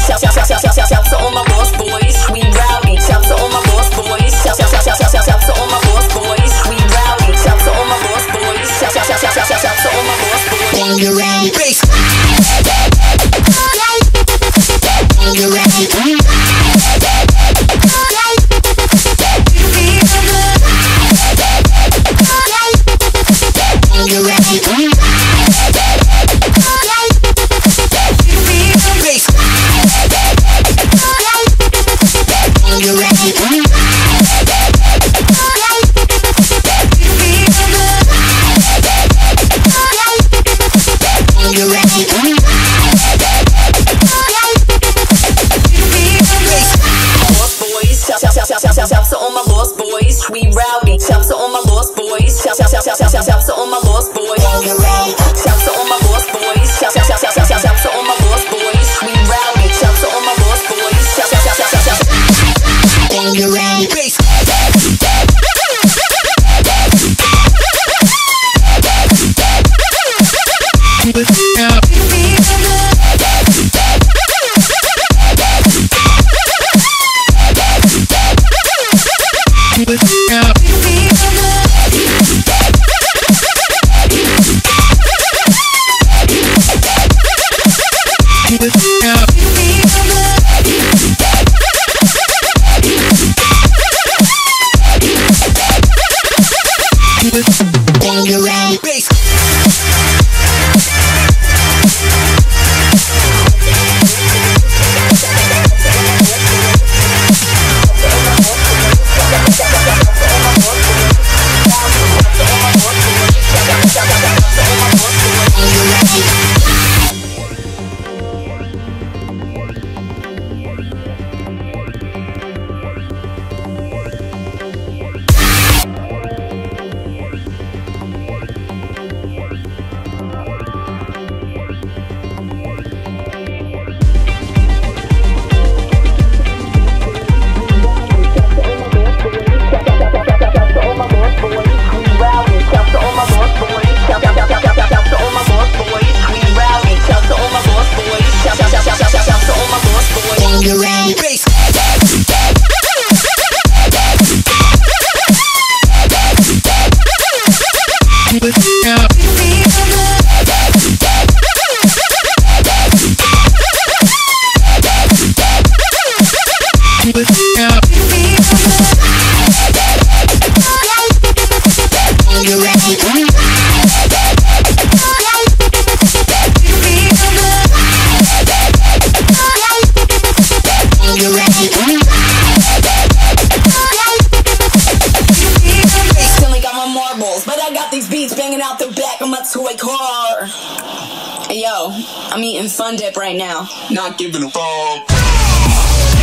Shout to all my lost boys, we rowdy. Shout to all my lost boys. Shout to all my lost boys, we rowdy. Shout to all my lost boys. Shout to all my lost boys. When you're ready, bass. When you're ready, when you're ready, bass. When you're ready, shout to all my lost boys, we rowdy. Shout to all my lost boys. Shout to all my lost boys. Shout to all my lost boys. Shout to all my lost boys, we rowdy. Shout to all my lost boys. when you're ready, bass. Keep it up. Keep it up. Keep it up. Keep it when you're ready, bass. You're ready, bass. Keep it up. Keep it up. When you're ready, you're ready. Still ain't got my marbles, but I got these beats banging out the back of my toy car. Hey yo, I'm eating Fun Dip right now. Not giving a fuck.